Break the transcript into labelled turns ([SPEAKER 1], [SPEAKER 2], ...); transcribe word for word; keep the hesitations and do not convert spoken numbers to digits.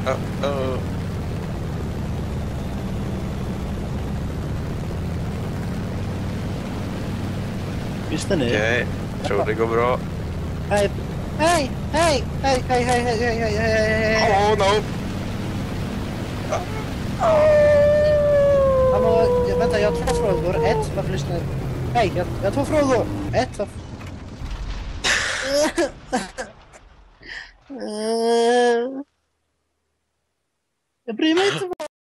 [SPEAKER 1] Uh, uh.
[SPEAKER 2] Just det nu.
[SPEAKER 1] Okej, okay. Tror det går bra.
[SPEAKER 2] Hej, hej, hej, hej, hej, hej, hej, hej, hej, hej, hej.
[SPEAKER 1] Oh no!
[SPEAKER 2] Hallå, jag, vänta, jag har två frågor. Ett, varför lyssnar du? Hej, jag, jag har två frågor. Ett, varför... Jag bryr mig inte.